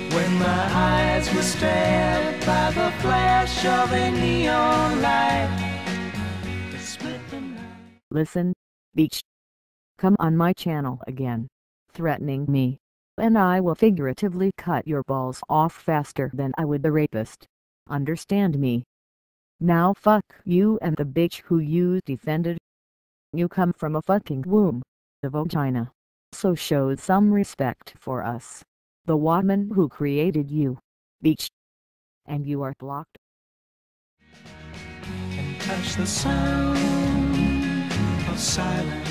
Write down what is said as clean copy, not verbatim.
when my eyes were stabbed by the flash of a neon light that split the night. Listen, Beach. Come on my channel again, threatening me, and I will figuratively cut your balls off faster than I would the rapist. Understand me? Now fuck you and the bitch who you defended. You come from a fucking womb, the vagina. So show some respect for us, the woman who created you, Beach. And you are blocked. And touch the sound of silence.